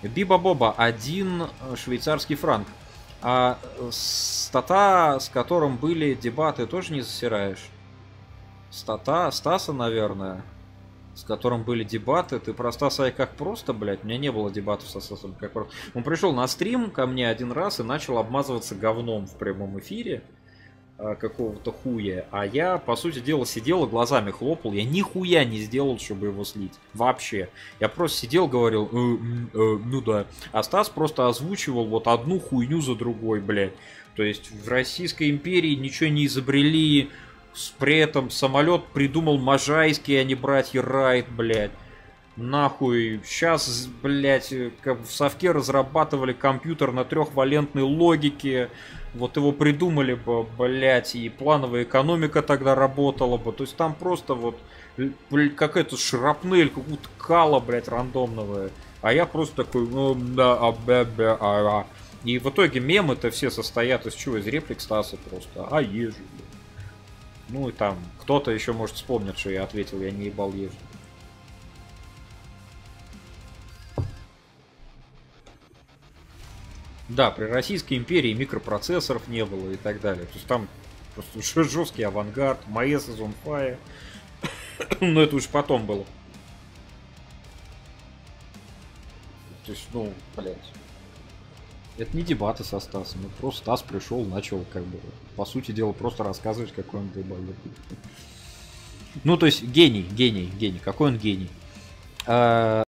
Биба-боба, один швейцарский франк. А стата, с которым были дебаты, тоже не засираешь? Стаса, наверное, с которым были дебаты. Ты про Стаса и как просто, блядь? У меня не было дебатов со Стасом как просто. Он пришел на стрим ко мне один раз и начал обмазываться говном в прямом эфире какого-то хуя. А я, по сути дела, сидел и глазами хлопал. Я нихуя не сделал, чтобы его слить. Вообще. Я просто сидел, говорил, ну да. А Стас просто озвучивал вот одну хуйню за другой, блядь. То есть в Российской империи ничего не изобрели. При этом самолет придумал Можайский, а не братья Райт, блядь. Нахуй. Сейчас, блядь, как в совке разрабатывали компьютер на трехвалентной логике. Вот его придумали бы, блядь, и плановая экономика тогда работала бы. То есть там просто вот какая-то шрапнель, какую-то кала, блядь, рандомного. А я просто такой, ну да, а. И в итоге мемы-то все состоят из чего? Из реплик Стаса просто. А ежу, блядь. Ну и там кто-то еще может вспомнить, что я ответил, я не ебал ежу. Да, при Российской империи микропроцессоров не было и так далее. То есть там просто жесткий авангард, Маэс из on fire. Но это уж потом было. То есть, ну, блядь. Это не дебаты со Стасом. Это просто Стас пришел, начал, как бы, по сути дела, просто рассказывать, какой он долбоеб. Ну, то есть, гений. Какой он гений.